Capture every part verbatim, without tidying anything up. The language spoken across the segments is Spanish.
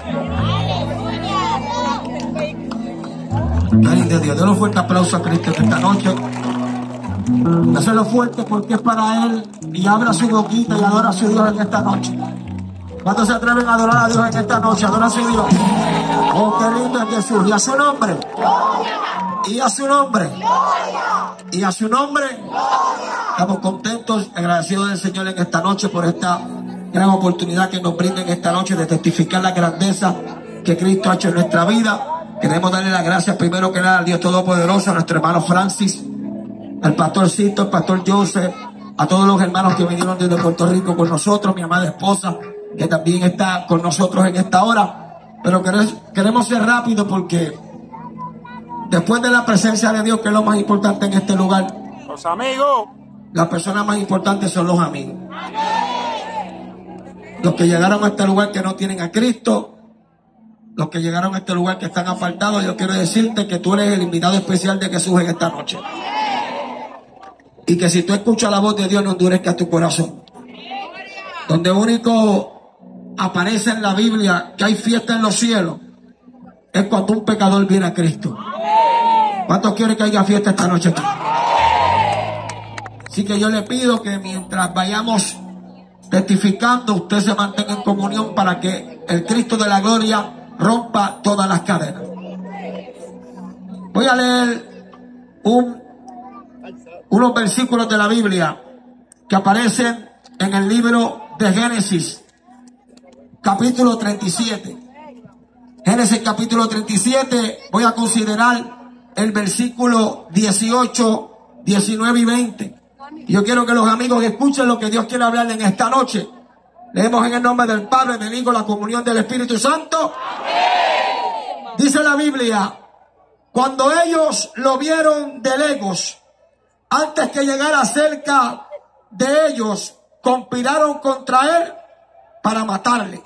Cariño de Dios, denle un fuerte aplauso a Cristo esta noche. Dáselo fuerte porque es para Él. Y abra su boquita y adora a su Dios en esta noche. ¿Cuántos se atreven a adorar a Dios en esta noche? Adora a su Dios. Oh, qué lindo es Jesús. Y a su nombre. Y a su nombre. Y a su nombre. Estamos contentos, agradecidos del Señor en esta noche por esta gran oportunidad que nos brinda en esta noche de testificar la grandeza que Cristo ha hecho en nuestra vida. Queremos darle las gracias primero que nada al Dios Todopoderoso, a nuestro hermano Francis, al pastorcito, al pastor Joseph, a todos los hermanos que vinieron desde Puerto Rico con nosotros, mi amada esposa, que también está con nosotros en esta hora. Pero queremos ser rápidos porque después de la presencia de Dios, que es lo más importante en este lugar, los amigos, las personas más importantes son los amigos. Los que llegaron a este lugar que no tienen a Cristo, los que llegaron a este lugar que están apartados, yo quiero decirte que tú eres el invitado especial de Jesús en esta noche. Y que si tú escuchas la voz de Dios, no endurezcas tu corazón. Donde único aparece en la Biblia que hay fiesta en los cielos es cuando un pecador viene a Cristo. ¿Cuántos quieren que haya fiesta esta noche aquí? Así que yo le pido que mientras vayamos testificando, usted se mantenga en comunión para que el Cristo de la gloria rompa todas las cadenas. Voy a leer un, unos versículos de la Biblia que aparecen en el libro de Génesis, capítulo treinta y siete. Génesis capítulo treinta y siete, voy a considerar el versículo dieciocho, diecinueve y veinte. Yo quiero que los amigos escuchen lo que Dios quiere hablar en esta noche. Leemos en el nombre del Padre, del Hijo, la comunión del Espíritu Santo. Amén. Dice la Biblia, cuando ellos lo vieron de lejos, antes que llegara cerca de ellos, conspiraron contra él para matarle.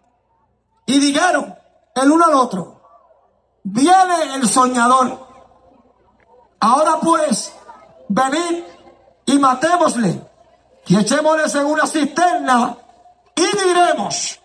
Y dijeron el uno al otro, viene el soñador. Ahora pues, venid y matémosle y echémosle en una cisterna y diremos,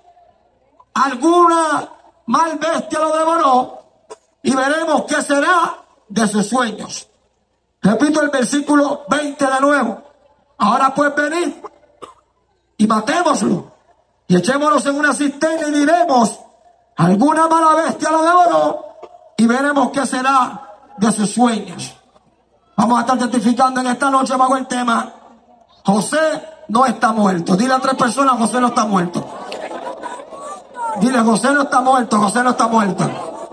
alguna mal bestia lo devoró y veremos qué será de sus sueños. Repito el versículo veinte de nuevo. Ahora pues venid y matémoslo y echémonos en una cisterna y diremos, alguna mala bestia lo devoró y veremos qué será de sus sueños. Vamos a estar testificando en esta noche bajo el tema, José no está muerto. Dile a tres personas, José no está muerto. Dile, José no está muerto, José no está muerto.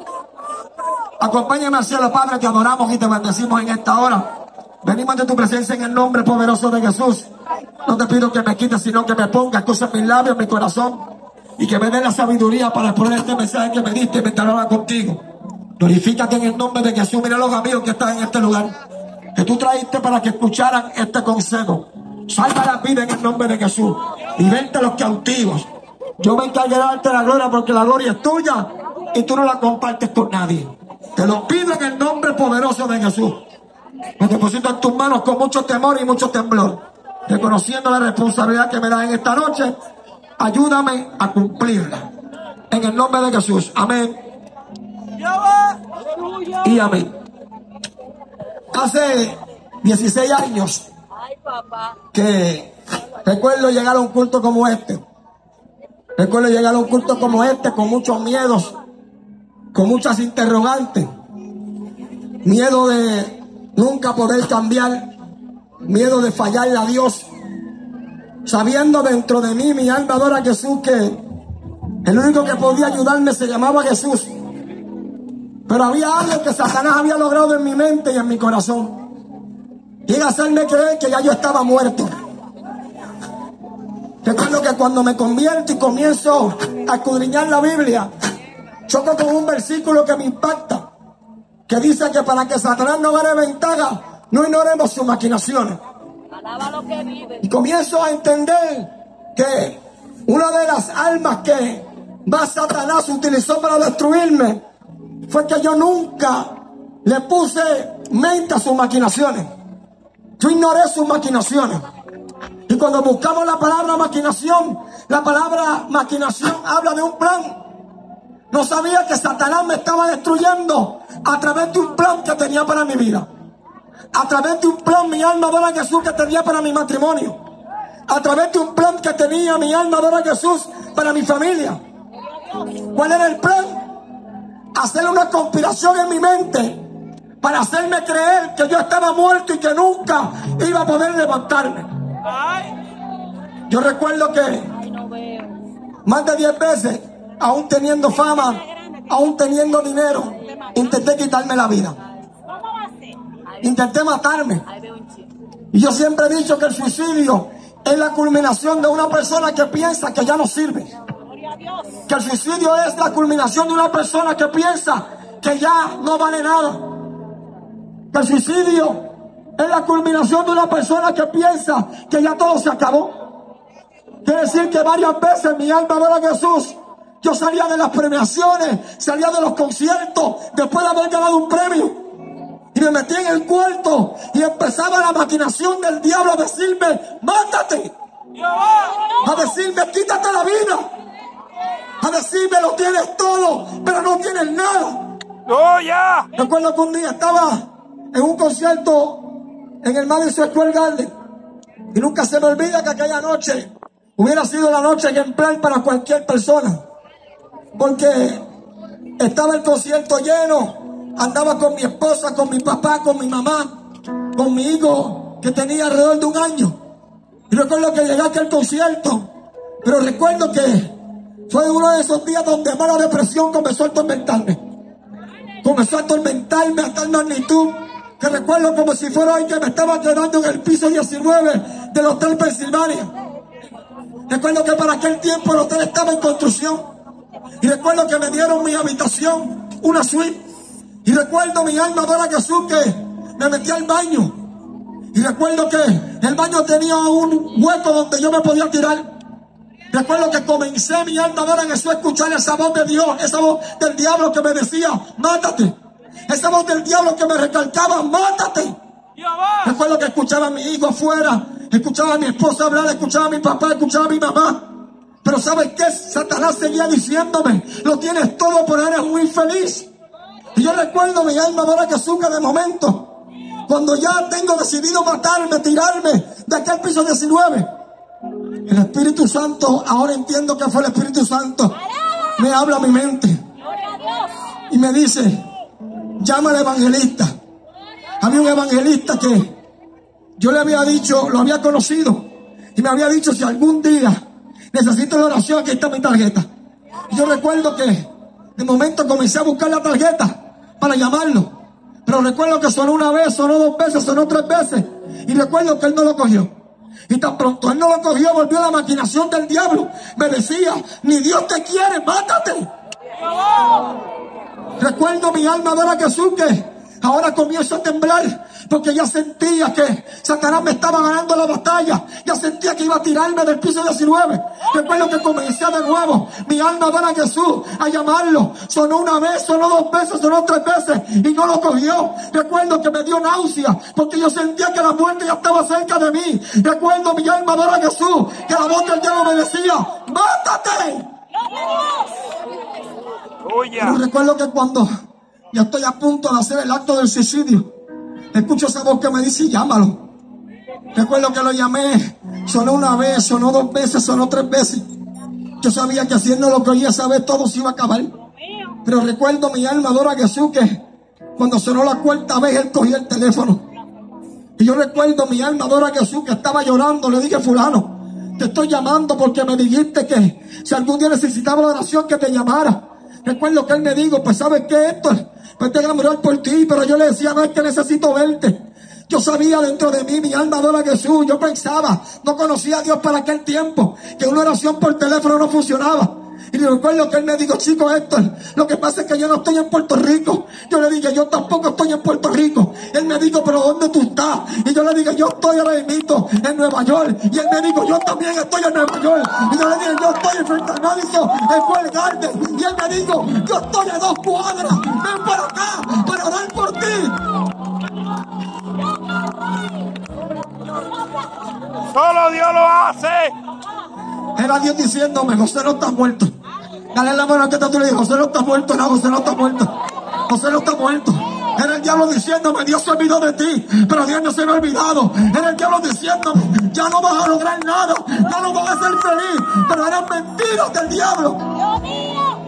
Acompáñame al cielo, Padre, te adoramos y te bendecimos en esta hora. Venimos ante tu presencia en el nombre poderoso de Jesús. No te pido que me quites, sino que me pongas cosas en mis labios, en mi corazón, y que me dé la sabiduría para exponer este mensaje que me diste y me hablaba contigo. Glorifícate en el nombre de Jesús. Mira los amigos que están en este lugar, que tú trajiste para que escucharan este consejo. Salva la vida en el nombre de Jesús y vente los cautivos. Yo me encargué de darte la gloria porque la gloria es tuya y tú no la compartes con nadie. Te lo pido en el nombre poderoso de Jesús. Me deposito en tus manos con mucho temor y mucho temblor, reconociendo la responsabilidad que me das en esta noche. Ayúdame a cumplirla en el nombre de Jesús. Amén y amén. Hace dieciséis años que recuerdo llegar a un culto como este. Recuerdo llegar a un culto como este con muchos miedos, con muchas interrogantes. Miedo de nunca poder cambiar, miedo de fallarle a Dios, sabiendo dentro de mí, mi alma adora a Jesús, que el único que podía ayudarme se llamaba Jesús. Pero había algo que Satanás había logrado en mi mente y en mi corazón. Llega a hacerme creer que ya yo estaba muerto. Recuerdo que cuando me convierto y comienzo a escudriñar la Biblia, choco con un versículo que me impacta, que dice que para que Satanás no gane ventaja, no ignoremos sus maquinaciones. Alaba lo que vive. Y comienzo a entender que una de las armas que más Satanás utilizó para destruirme fue que yo nunca le puse mente a sus maquinaciones. Yo ignoré sus maquinaciones. Y cuando buscamos la palabra maquinación, la palabra maquinación habla de un plan. No sabía que Satanás me estaba destruyendo a través de un plan que tenía para mi vida. A través de un plan, mi alma adora a Jesús, que tenía para mi matrimonio. A través de un plan que tenía mi alma adora a Jesús para mi familia. ¿Cuál era el plan? Hacer una conspiración en mi mente para hacerme creer que yo estaba muerto y que nunca iba a poder levantarme. Yo recuerdo que más de diez veces, aún teniendo fama, aún teniendo dinero, intenté quitarme la vida. Intenté matarme. Y yo siempre he dicho que el suicidio es la culminación de una persona que piensa que ya no sirve. Que el suicidio es la culminación de una persona que piensa que ya no vale nada. Que el suicidio es la culminación de una persona que piensa que ya todo se acabó. Quiere decir que varias veces mi alma adora a Jesús. Yo salía de las premiaciones, salía de los conciertos, después de haber ganado un premio. Y me metí en el cuarto y empezaba la maquinación del diablo a decirme, mátate. A decirme, quítate la vida. A decirme, lo tienes todo, pero no tienes nada. ¡Oh, ya! Recuerdo que un día estaba en un concierto en el Madison Square Garden. Y nunca se me olvida que aquella noche hubiera sido la noche ejemplar para cualquier persona. Porque estaba el concierto lleno, andaba con mi esposa, con mi papá, con mi mamá, con mi hijo que tenía alrededor de un año. Y recuerdo que llegué a aquel concierto, pero recuerdo que fue uno de esos días donde mala depresión comenzó a atormentarme. Comenzó a atormentarme a tal magnitud que recuerdo como si fuera hoy que me estaba quedando en el piso diecinueve del Hotel Pensilvania. Recuerdo que para aquel tiempo el hotel estaba en construcción. Y recuerdo que me dieron mi habitación, una suite. Y recuerdo mi alma adora a Jesús que me metí al baño. Y recuerdo que el baño tenía un hueco donde yo me podía tirar. Recuerdo que comencé mi alma adora a Jesús a escuchar esa voz de Dios, esa voz del diablo que me decía, mátate. Esa voz del diablo que me recalcaba, mátate. Recuerdo que escuchaba a mi hijo afuera, escuchaba a mi esposa hablar, escuchaba a mi papá, escuchaba a mi mamá. Pero ¿sabes qué? Satanás seguía diciéndome, lo tienes todo, pero eres muy infeliz. Y yo recuerdo mi alma adora a Jesús que de momento, cuando ya tengo decidido matarme, tirarme de aquel piso diecinueve, el Espíritu Santo, ahora entiendo que fue el Espíritu Santo, me habla a mi mente y me dice, llama al evangelista. Había un evangelista que yo le había dicho, lo había conocido, y me había dicho, si algún día necesito la oración, aquí está mi tarjeta. Y yo recuerdo que de momento comencé a buscar la tarjeta para llamarlo, pero recuerdo que sonó una vez, sonó dos veces, sonó tres veces, y recuerdo que él no lo cogió. Y tan pronto él no lo cogió, volvió la maquinación del diablo. Me decía, ni Dios te quiere, mátate. Recuerdo mi alma adora a Jesús que ahora comienzo a temblar porque ya sentía que Satanás me estaba ganando la batalla. Ya sentía que iba a tirarme del piso diecinueve. Recuerdo que comencé de nuevo mi alma adora a Jesús a llamarlo. Sonó una vez, sonó dos veces, sonó tres veces y no lo cogió. Recuerdo que me dio náusea porque yo sentía que la muerte ya estaba cerca de mí. Recuerdo mi alma adora a Jesús que la voz del diablo me decía, mátate. Pero recuerdo que cuando ya estoy a punto de hacer el acto del suicidio, escucho esa voz que me dice, llámalo. Recuerdo que lo llamé, sonó una vez, sonó dos veces, sonó tres veces. Yo sabía que haciendo lo que oía esa vez todo se iba a acabar. Pero recuerdo mi alma adora a Jesús que cuando sonó la cuarta vez él cogió el teléfono. Y yo recuerdo mi alma adora a Jesús que estaba llorando. Le dije, fulano, te estoy llamando porque me dijiste que si algún día necesitaba la oración que te llamara. Recuerdo que él me dijo, pues ¿sabes qué, Héctor? Pues déjame orar por ti, pero yo le decía, no es que necesito verte. Yo sabía dentro de mí, mi alma adora a Jesús. Yo pensaba, no conocía a Dios para aquel tiempo, que una oración por teléfono no funcionaba. Y recuerdo que él me dijo, chico Héctor, lo que pasa es que yo no estoy en Puerto Rico. Yo le dije, yo tampoco estoy en Puerto Rico. Él me dijo, pero ¿dónde tú estás? Y yo le dije, yo estoy ahora mismo en Nueva York. Y él me dijo, yo también estoy en Nueva York. Y yo le dije, yo estoy en frente a Madison, en Square Garden. Y él me dijo, yo estoy a dos cuadras. Ven para acá para orar por ti. Solo Dios lo hace. Era Dios diciéndome, José no está muerto. Dale la mano a que tú le dices, José no está muerto, no, José no está muerto. José no está muerto. Era el diablo diciéndome, Dios se olvidó de ti, pero Dios no se me ha olvidado. Era el diablo diciéndome, ya no vas a lograr nada, ya no vas a ser feliz, pero eran mentiras del diablo. Dios mío.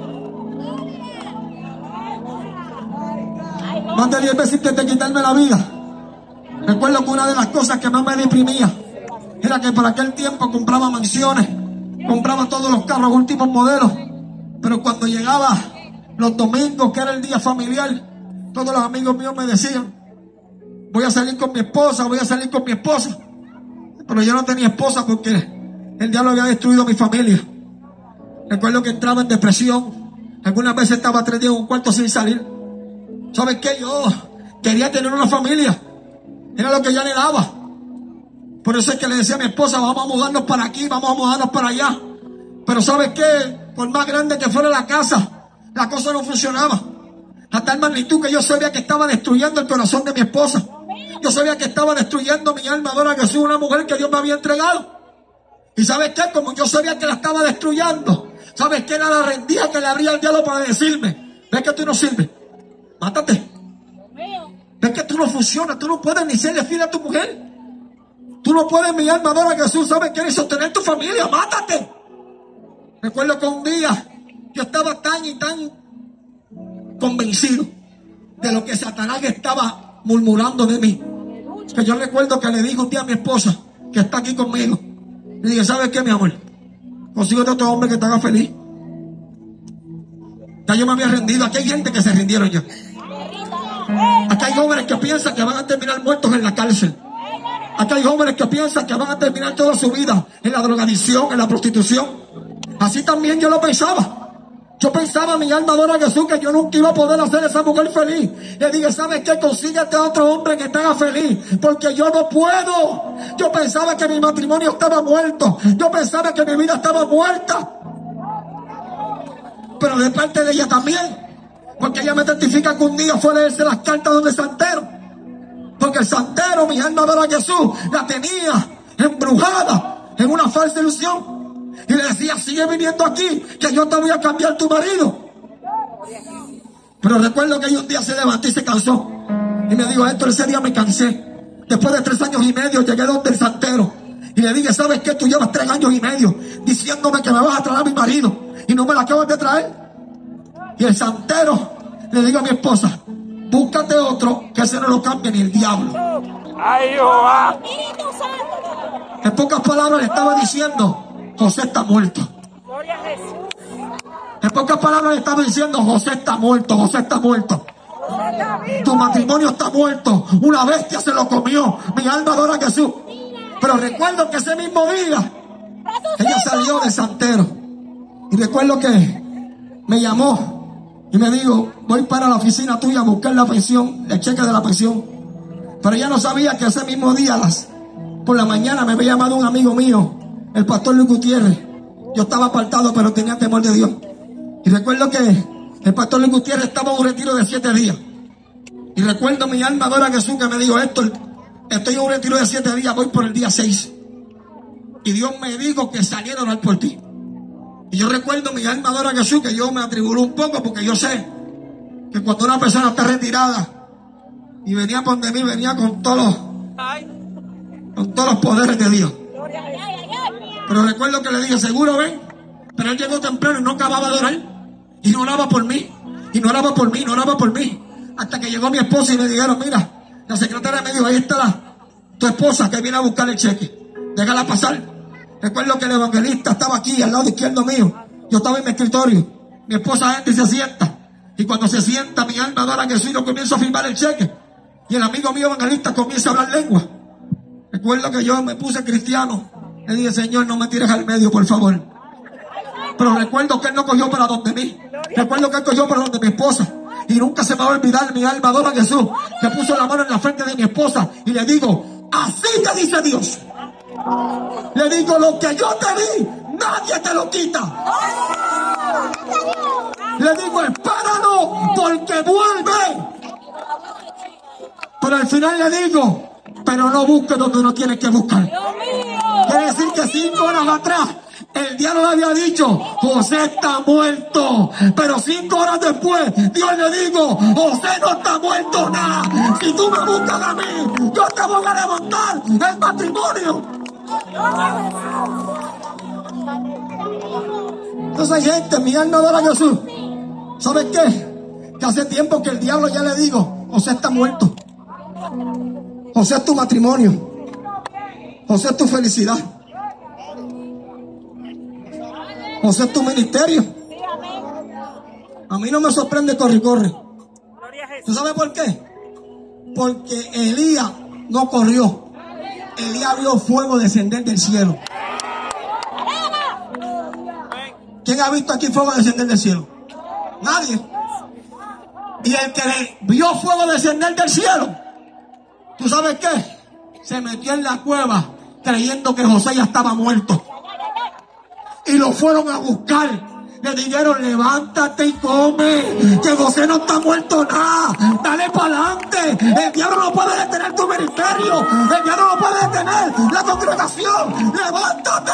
Más de diez veces intenté quitarme la vida. Recuerdo que una de las cosas que más me deprimía era que por aquel tiempo compraba mansiones, compraba todos los carros últimos modelos, pero cuando llegaba los domingos, que era el día familiar, todos los amigos míos me decían, voy a salir con mi esposa, voy a salir con mi esposa. Pero yo no tenía esposa porque el diablo había destruido mi familia. Recuerdo que entraba en depresión. Algunas veces estaba tres días en un cuarto sin salir. ¿Sabes qué? Yo quería tener una familia. Era lo que yo anhelaba. Por eso es que le decía a mi esposa, vamos a mudarnos para aquí, vamos a mudarnos para allá. Pero ¿sabes qué? Por más grande que fuera la casa, la cosa no funcionaba. A tal magnitud que yo sabía que estaba destruyendo el corazón de mi esposa. Yo sabía que estaba destruyendo mi alma adora a Jesús, una mujer que Dios me había entregado. Y ¿sabes qué? Como yo sabía que la estaba destruyendo, ¿sabes qué? Era la rendija que le abría el diablo para decirme, ves que tú no sirves, mátate. Ves que tú no funcionas, tú no puedes ni serle fiel a tu mujer. Tú no puedes, mi alma adora a Jesús, ¿sabes qué? Ni sostener tu familia, mátate. Recuerdo que un día yo estaba tan y tan convencido de lo que Satanás estaba murmurando de mí, que yo recuerdo que le dije un día a mi esposa, que está aquí conmigo, le dije, ¿sabes qué, mi amor? Consíguete otro hombre que te haga feliz. Ya yo me había rendido. Aquí hay gente que se rindieron ya. Aquí hay jóvenes que piensan que van a terminar muertos en la cárcel. Aquí hay jóvenes que piensan que van a terminar toda su vida en la drogadicción, en la prostitución. Así también yo lo pensaba. Yo pensaba, mi alma adora a Jesús, que yo nunca iba a poder hacer a esa mujer feliz. Le dije, ¿sabes qué? Consíguete a otro hombre que te haga feliz, porque yo no puedo. Yo pensaba que mi matrimonio estaba muerto. Yo pensaba que mi vida estaba muerta. Pero de parte de ella también, porque ella me testifica que un día fue a leerse las cartas donde Santero. Porque el Santero, mi alma adora a Jesús, la tenía embrujada en una falsa ilusión. Y le decía, sigue viniendo aquí, que yo te voy a cambiar tu marido. Pero recuerdo que ella un día se levantó y se cansó. Y me dijo, Héctor, ese día me cansé. Después de tres años y medio llegué donde el Santero. Y le dije, ¿sabes qué? Tú llevas tres años y medio diciéndome que me vas a traer a mi marido. Y no me la acabas de traer. Y el Santero le digo a mi esposa, búscate otro que ese no lo cambie ni el diablo. ¡Ay, Jehová! En pocas palabras le estaba diciendo, José está muerto. ¡Gloria a Jesús! En pocas palabras le estaba diciendo, José está muerto, José está muerto. Tu matrimonio está muerto. Una bestia se lo comió. Mi alma adora a Jesús. Pero recuerdo que ese mismo día ella salió de Santero. Y recuerdo que me llamó y me dijo, voy para la oficina tuya a buscar la pensión, el cheque de la pensión. Pero ella no sabía que ese mismo día, las, por la mañana, me había llamado un amigo mío, el pastor Luis Gutiérrez. Yo estaba apartado, pero tenía temor de Dios. Y recuerdo que el pastor Luis Gutiérrez estaba en un retiro de siete días. Y recuerdo mi alma adora a Jesús que me dijo, Héctor, estoy en un retiro de siete días, voy por el día seis. Y Dios me dijo que saliera a orar por ti. Y yo recuerdo mi alma adora a Jesús que yo me atribulé un poco porque yo sé que cuando una persona está retirada y venía por de mí, venía con todos los, con todos los poderes de Dios. Pero recuerdo que le dije, seguro ven, pero él llegó temprano y no acababa de orar. Y no oraba por mí, y no oraba por mí, no oraba por mí. Hasta que llegó mi esposa y me dijeron, mira, la secretaria me dijo, ahí está la, tu esposa que viene a buscar el cheque. Déjala pasar. Recuerdo que el evangelista estaba aquí, al lado izquierdo mío. Yo estaba en mi escritorio. Mi esposa entra y se sienta. Y cuando se sienta, mi alma adora a Jesús y yo comienzo a firmar el cheque. Y el amigo mío evangelista comienza a hablar lengua. Recuerdo que yo me puse cristiano. Le dije, Señor, no me tires al medio, por favor. Pero recuerdo que él no cogió para donde mí. Recuerdo que él cogió para donde mi esposa. Y nunca se me va a olvidar, mi alma adora a Jesús, que puso la mano en la frente de mi esposa. Y le digo, así te dice Dios. Le digo, lo que yo te di, nadie te lo quita. Le digo, espéralo, porque vuelve. Pero al final le digo, pero no busques donde no tienes que buscar. Quiere decir que cinco horas atrás El diablo le había dicho, José está muerto. Pero cinco horas después, Dios le dijo, José no está muerto nada. Si tú me buscas a mí, yo te voy a levantar el matrimonio. Entonces hay gente, mi alma adora a Jesús. ¿Sabes qué? Que hace tiempo que el diablo ya le digo, José está muerto. José es tu matrimonio. José es tu felicidad. José es tu ministerio. A mí no me sorprende corre y corre. ¿Tú sabes por qué? Porque Elías no corrió. Elías vio fuego descender del cielo. ¿Quién ha visto aquí fuego descender del cielo? Nadie. Y el que le vio fuego descender del cielo, ¿tú sabes qué? Se metió en la cueva creyendo que José ya estaba muerto. Y lo fueron a buscar. Le dijeron, levántate y come, que José no está muerto nada. Dale para adelante. El diablo no puede detener tu ministerio. El diablo no puede detener la congregación. Levántate.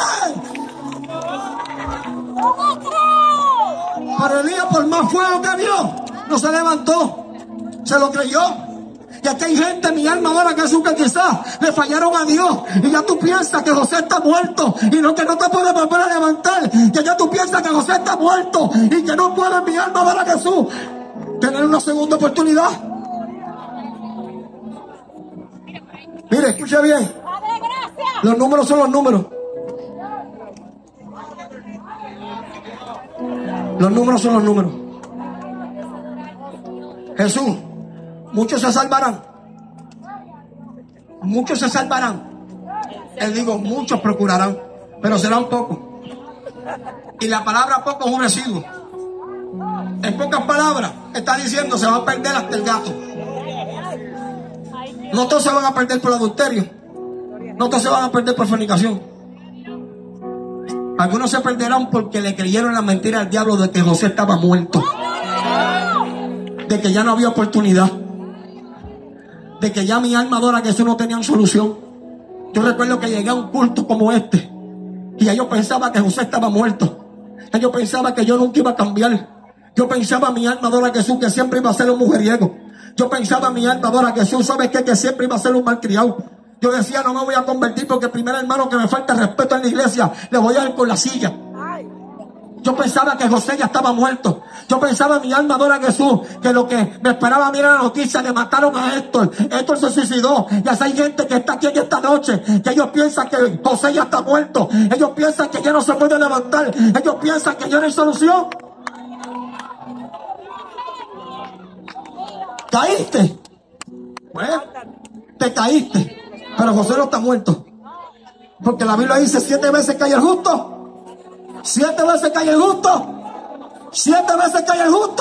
Pero Elías, por más fuego que vio, no se levantó. Se lo creyó. Y aquí hay gente, mi alma ahora, que Jesús, que quizás le fallaron a Dios. Y ya tú piensas que José está muerto. Y no, que no te puede volver a levantar. Que ya tú piensas que José está muerto. Y que no puede, mi alma ahora, Jesús, tener una segunda oportunidad. Mire, escucha bien. Los números son los números. Los números son los números. Jesús, muchos se salvarán. Muchos se salvarán. Él digo, muchos procurarán, pero serán pocos. Y la palabra poco es un residuo. En pocas palabras, está diciendo, se va a perder hasta el gato. No todos se van a perder por adulterio. No todos se van a perder por fornicación. Algunos se perderán porque le creyeron la mentira al diablo de que José estaba muerto. De que ya no había oportunidad. De que ya mi alma adora que eso no tenían solución. Yo recuerdo que llegué a un culto como este y ya yo pensaba que José estaba muerto. Ya yo pensaba que yo nunca iba a cambiar. Yo pensaba, mi alma adora a Jesús, que siempre iba a ser un mujeriego. Yo pensaba, mi alma adora a Jesús, ¿sabes qué? Que siempre iba a ser un malcriado. Yo decía, no me voy a convertir porque el primer hermano que me falta respeto en la iglesia le voy a dar con la silla. Yo pensaba que José ya estaba muerto. Yo pensaba, mi alma adora a Jesús, que lo que me esperaba a mí era la noticia, le mataron a Héctor. Héctor se suicidó. Y así hay gente que está aquí en esta noche, que ellos piensan que José ya está muerto. Ellos piensan que ya no se puede levantar. Ellos piensan que ya no hay solución. ¿Caíste? Bueno, te caíste. Pero José no está muerto. Porque la Biblia dice, siete veces cae el justo. Siete veces cae el justo. Siete veces cae el justo.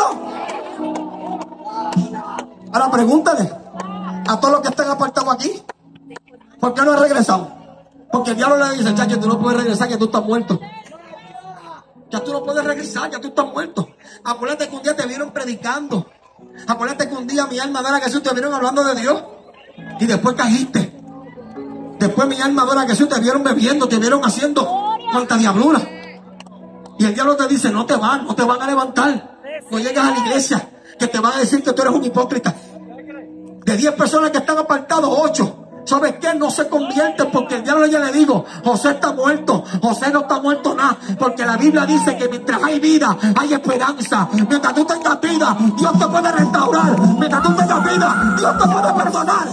Ahora pregúntale a todos los que están apartados aquí, ¿por qué no han regresado? Porque el diablo le dice, chacho, tú no puedes regresar, que tú estás muerto. Ya tú no puedes regresar, ya tú estás muerto. Acuérdate que un día te vieron predicando. Acuérdate que un día, mi alma adora a Jesús, te vieron hablando de Dios. Y después caíste. Después, mi alma adora a Jesús, te vieron bebiendo, te vieron haciendo cuanta diablura. Y el diablo te dice, no te van, no te van a levantar. No llegas a la iglesia, que te van a decir que tú eres un hipócrita. De diez personas que están apartados, ocho, ¿sabes qué? No se convierten, porque el diablo ya le digo, José está muerto. José no está muerto nada, porque la Biblia dice que mientras hay vida, hay esperanza. Mientras tú tengas vida, Dios te puede restaurar. Mientras tú tengas vida, Dios te puede perdonar.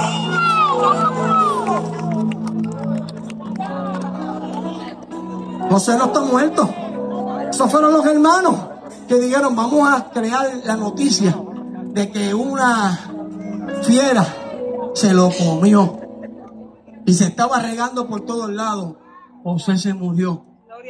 José no está muerto. Esos fueron los hermanos que dijeron, vamos a crear la noticia de que una fiera se lo comió y se estaba regando por todos lados. José se murió.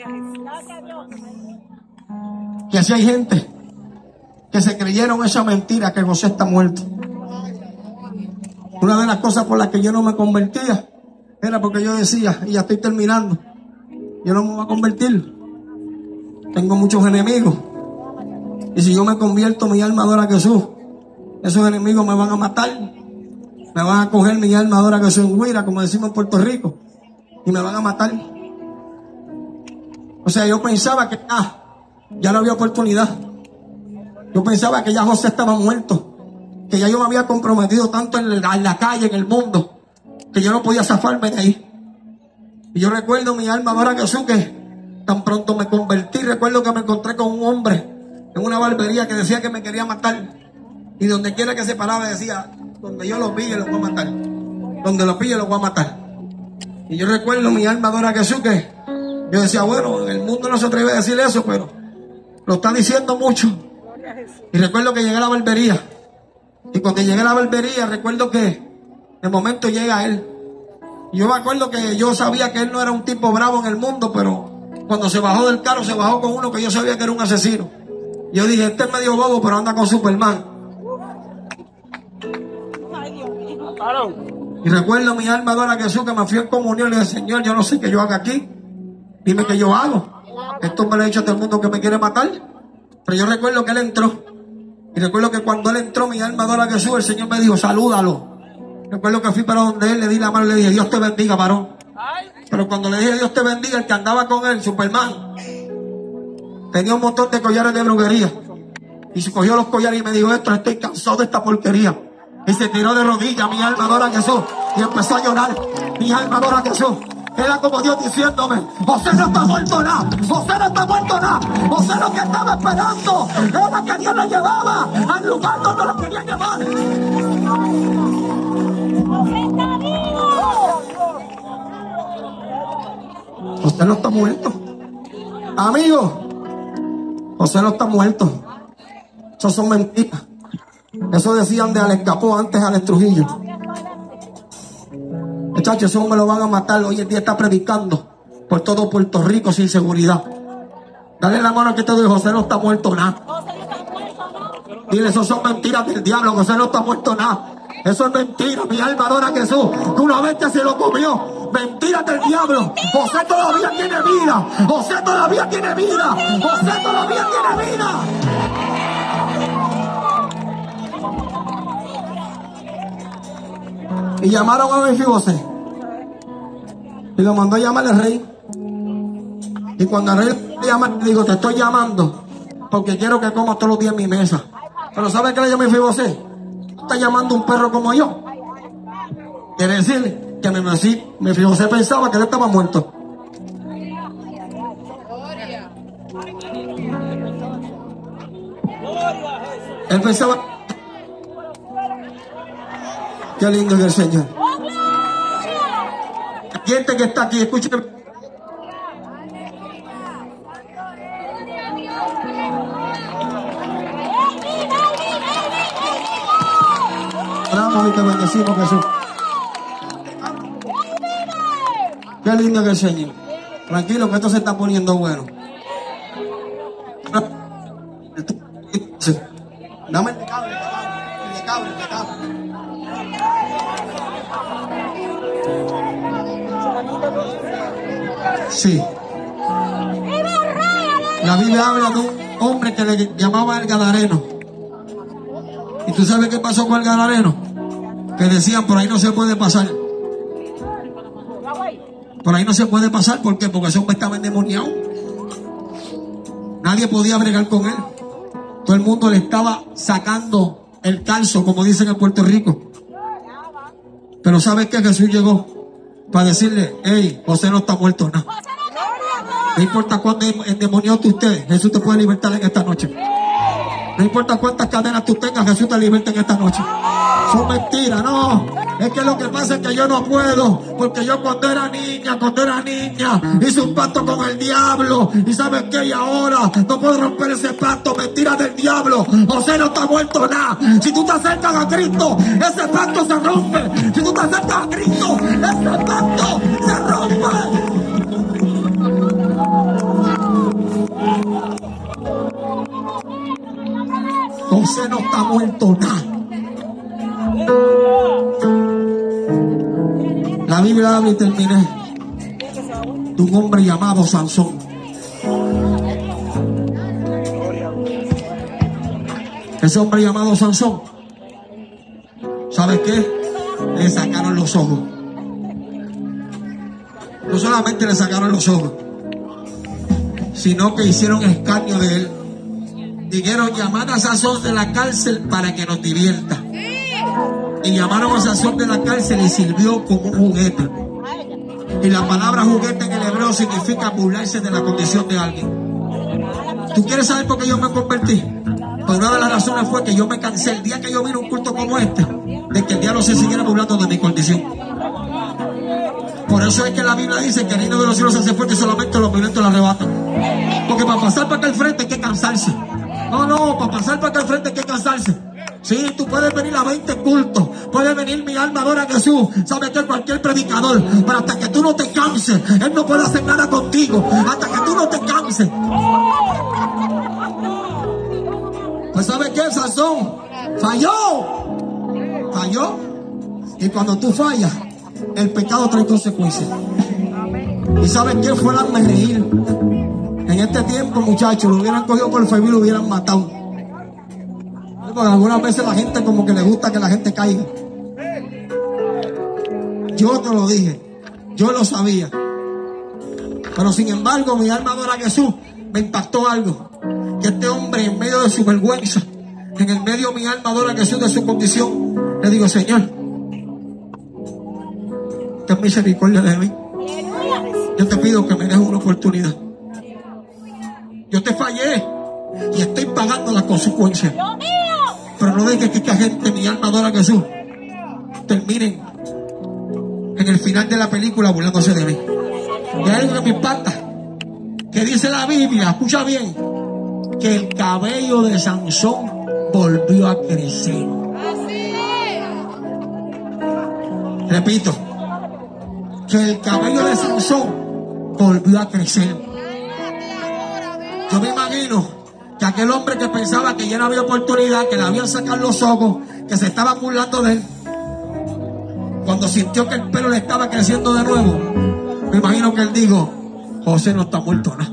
Y así hay gente que se creyeron esa mentira, que José está muerto. Una de las cosas por las que yo no me convertía era porque yo decía, y ya estoy terminando, yo no me voy a convertir. Tengo muchos enemigos. Y si yo me convierto, mi alma adora a Jesús, esos enemigos me van a matar. Me van a coger mi alma adora a Jesús en huira, como decimos en Puerto Rico, y me van a matar. O sea, yo pensaba que ah, ya no había oportunidad. Yo pensaba que ya José estaba muerto, que ya yo me había comprometido tanto en la, en la calle, en el mundo, que yo no podía zafarme de ahí. Y yo recuerdo mi alma adora a Jesús, que tan pronto me convertí, recuerdo que me encontré con un hombre en una barbería que decía que me quería matar. Y donde quiera que se paraba decía, donde yo lo pille lo voy a matar. Donde lo pille lo voy a matar. Y yo recuerdo mi alma adora a Jesús, que yo decía, bueno, en el mundo no se atreve a decir eso, pero lo está diciendo mucho. Y recuerdo que llegué a la barbería. Y cuando llegué a la barbería, recuerdo que de momento llega él. Y yo me acuerdo que yo sabía que él no era un tipo bravo en el mundo, pero cuando se bajó del carro, se bajó con uno que yo sabía que era un asesino. Yo dije, este es medio bobo, pero anda con Superman. Y recuerdo mi alma adora a Jesús, que me fui en comunión y le dije, Señor, yo no sé qué yo hago aquí. Dime qué yo hago. Esto me lo ha dicho todo el mundo que me quiere matar. Pero yo recuerdo que él entró. Y recuerdo que cuando él entró, mi alma adora a Jesús, el Señor me dijo, salúdalo. Recuerdo que fui para donde él, le di la mano y le dije, Dios te bendiga, varón. Pero cuando le dije, Dios te bendiga, el que andaba con él, Superman, tenía un montón de collares de brujería. Y se cogió los collares y me dijo, esto, estoy cansado de esta porquería. Y se tiró de rodillas, mi alma adora a Jesús. Y empezó a llorar, mi alma adora a Jesús. Era como Dios diciéndome, José no está muerto nada, José no está muerto nada. José lo que estaba esperando era que Dios lo llevaba al lugar donde lo quería llevar. José no está muerto. Amigo, José no está muerto. Eso son mentiras. Eso decían de Alex Capó antes Alex Trujillo. Muchachos, eso me lo van a matar. Hoy en día está predicando por todo Puerto Rico sin seguridad. Dale la mano que te doy, José no está muerto nada. Dile, eso son mentiras del diablo, José no está muerto nada. Eso es mentira, mi alma adora a Jesús. Que una vez que se lo comió, mentiras del diablo. José todavía tiene vida. José todavía tiene vida. José todavía tiene vida. Y llamaron a Mefibosé y lo mandó a llamar al rey. Y cuando el rey le llama, le digo, te estoy llamando porque quiero que comas todos los días en mi mesa. Pero ¿sabe qué le llamó Mefibosé? Está llamando un perro como yo. Quiere decir que Mefibosé pensaba que él estaba muerto. Él pensaba. Qué lindo es el Señor. La gente que está aquí, escúcheme. Oramos y te bendecimos, Jesús. Qué lindo es el Señor. Tranquilo, que esto se está poniendo bueno. Dame el cable, el cable, el cable. Sí. La Biblia habla de un hombre que le llamaba el Gadareno. ¿Y tú sabes qué pasó con el Gadareno? Que decían, por ahí no se puede pasar. Por ahí no se puede pasar, ¿por qué? Porque ese hombre estaba endemoniado. Nadie podía bregar con él. Todo el mundo le estaba sacando el calzo, como dicen en Puerto Rico. Pero ¿sabes qué? Jesús llegó para decirle, hey, José no está muerto nada. No importa cuánto endemoniado tú estés, Jesús te puede libertar en esta noche. No importa cuántas cadenas tú tengas, Jesús te liberta en esta noche. Son mentiras, no. Es que lo que pasa es que yo no puedo, porque yo cuando era niña, cuando era niña, hice un pacto con el diablo. Y ¿sabes qué? Y ahora no puedo romper ese pacto. Mentiras del diablo. José no está muerto nada. Si tú te acercas a Cristo, ese pacto se rompe. Si tú te acercas a Cristo, ese pacto se rompe. José no está muerto nada. La Biblia habla y terminé de un hombre llamado Sansón. Ese hombre llamado Sansón, ¿sabes qué? Le sacaron los ojos. No solamente le sacaron los ojos, sino que hicieron escarnio de él. Dijeron: llamad a Sansón de la cárcel para que nos divierta. Y llamaron a Sansón de la cárcel y sirvió como un juguete. Y la palabra juguete en el hebreo significa burlarse de la condición de alguien. ¿Tú quieres saber por qué yo me convertí? Pues una de las razones fue que yo me cansé el día que yo vine a un culto como este, de que el diablo se siguiera burlando de mi condición. Por eso es que la Biblia dice que el reino de los cielos se hace fuerte y solamente los violentos lo arrebatan. Porque para pasar para acá al frente hay que cansarse. No, no, para pasar para acá al frente hay que cansarse. Sí, tú puedes venir a veinte cultos, puede venir mi alma adora a Jesús, sabe que cualquier predicador, pero hasta que tú no te canses, Él no puede hacer nada contigo, hasta que tú no te canses. Pues ¿sabe qué, Sansón? Falló, falló, y cuando tú fallas, el pecado trae consecuencias. ¿Y sabes qué? Fue el hazme reír. En este tiempo, muchachos, lo hubieran cogido por el febril y lo hubieran matado. Porque algunas veces la gente como que le gusta que la gente caiga. Yo te lo dije, yo lo sabía. Pero sin embargo, mi alma adora a Jesús. Me impactó algo. Que este hombre, en medio de su vergüenza, en el medio de mi alma adora a Jesús de su condición, le digo: Señor, ten misericordia de mí. Yo te pido que me des una oportunidad. Yo te fallé y estoy pagando las consecuencias. Pero no dejes que esta gente, mi alma adora a Jesús, terminen en el final de la película burlándose de mí. Y hay algo que me impacta, que dice la Biblia, escucha bien, que el cabello de Sansón volvió a crecer. Repito, que el cabello de Sansón volvió a crecer. Yo me imagino que aquel hombre que pensaba que ya no había oportunidad, que le habían sacado los ojos, que se estaban burlando de él, cuando sintió que el pelo le estaba creciendo de nuevo, me imagino que él dijo: José no está muerto nada.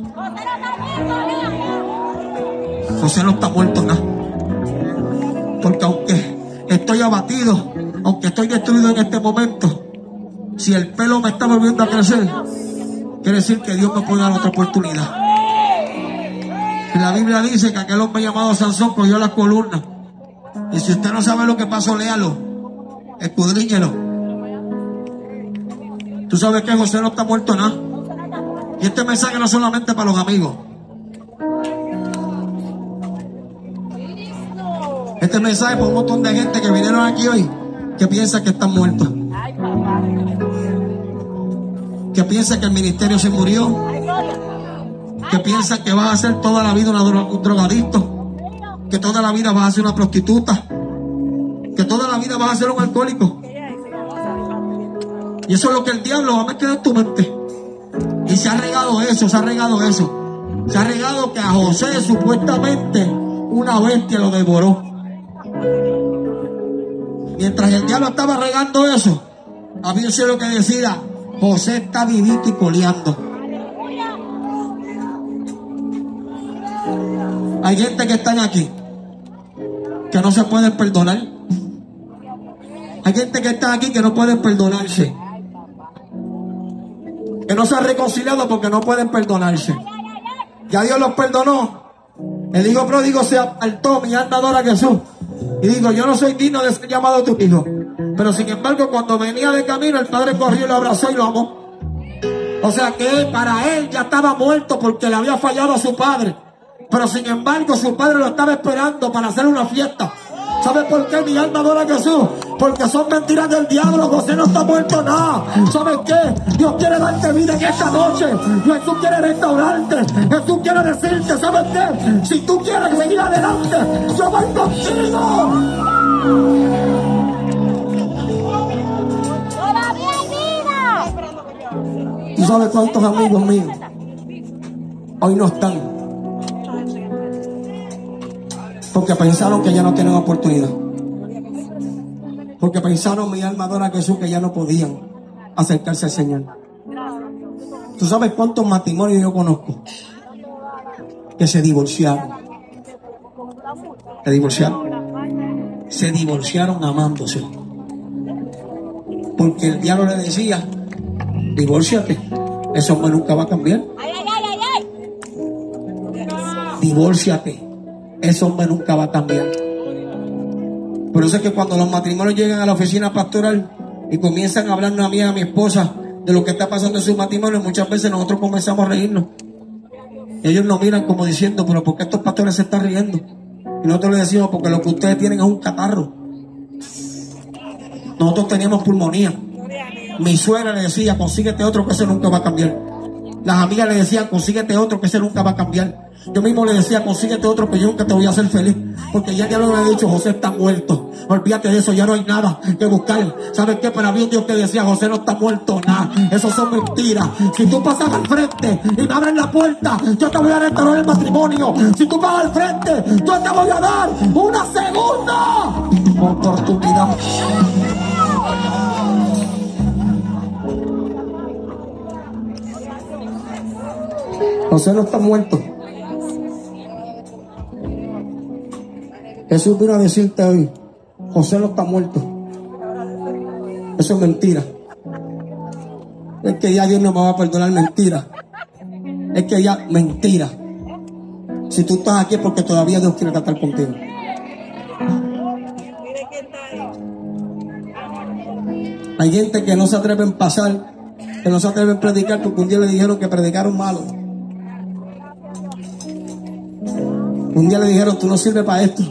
José no está muerto nada. Porque aunque estoy abatido, aunque estoy destruido en este momento, si el pelo me está volviendo a crecer, quiere decir que Dios me puede dar otra oportunidad. Y la Biblia dice que aquel hombre llamado Sansón cogió las columnas. Y si usted no sabe lo que pasó, léalo, escudriñelo. Tú sabes que José no está muerto nada. Y este mensaje no es solamente para los amigos. Este mensaje es para un montón de gente que vinieron aquí hoy, que piensa que están muertos, que piensa que el ministerio se murió, que piensan que vas a ser toda la vida un drogadicto, que toda la vida vas a ser una prostituta, que toda la vida vas a ser un alcohólico. Y eso es lo que el diablo va a meter en tu mente. Y se ha regado eso, se ha regado eso. Se ha regado que a José supuestamente una bestia lo devoró. Mientras el diablo estaba regando eso, había un cielo que decía: José está vivito y coleando. Hay gente que están aquí que no se pueden perdonar. Hay gente que está aquí que no pueden perdonarse, que no se han reconciliado porque no pueden perdonarse. Ya Dios los perdonó. El hijo pródigo se apartó, mi alma adora a Jesús, y digo: yo no soy digno de ser llamado tu hijo. Pero sin embargo, cuando venía de camino, el padre corrió y lo abrazó y lo amó. O sea que para él ya estaba muerto porque le había fallado a su padre. Pero sin embargo, su padre lo estaba esperando para hacer una fiesta. ¿Sabe por qué mi alma adora a Jesús? Porque son mentiras del diablo. José no está muerto nada. ¿Sabes qué? Dios quiere darte vida en esta noche. Jesús quiere restaurarte. Jesús quiere decirte: ¿sabes qué? Si tú quieres seguir adelante, yo voy contigo. ¡Todavía hay vida! ¿Y sabes cuántos amigos míos hoy no están? Porque pensaron que ya no tienen oportunidad. Porque pensaron, mi alma adora a Jesús, que ya no podían acercarse al Señor. ¿Tú sabes cuántos matrimonios yo conozco que se divorciaron? Se divorciaron. Se divorciaron amándose. Porque el diablo le decía: divórciate. Eso hombre nunca va a cambiar. ¡Ay, ay, ay, ay, ay! divórciate. Ese hombre nunca va a cambiar. Por eso es que cuando los matrimonios llegan a la oficina pastoral y comienzan a hablarnos a mí y a mi esposa de lo que está pasando en su matrimonio, muchas veces nosotros comenzamos a reírnos. Ellos nos miran como diciendo, pero ¿por qué estos pastores se están riendo? Y nosotros les decimos, porque lo que ustedes tienen es un catarro. Nosotros teníamos pulmonía. Mi suegra le decía, consíguete otro que ese nunca va a cambiar. Las amigas le decían, consíguete otro que ese nunca va a cambiar. Yo mismo le decía, consíguete otro que yo nunca te voy a hacer feliz. Porque ya ya lo había dicho, José está muerto. Olvídate de eso, ya no hay nada que buscar. ¿Sabes qué? Para mí un Dios que decía, José no está muerto, nada. Eso son mentiras. Si tú pasas al frente y me abres la puerta, yo te voy a restaurar el matrimonio. Si tú vas al frente, yo te voy a dar una segunda oportunidad. José no está muerto. Jesús vino a decirte hoy, José no está muerto. Eso es mentira. Es que ya Dios no me va a perdonar, mentira. Es que ya, mentira. Si tú estás aquí es porque todavía Dios quiere tratar contigo. Hay gente que no se atreven a pasar, que no se atreven a predicar porque un día le dijeron que predicaron malo. Un día le dijeron, tú no sirves para esto.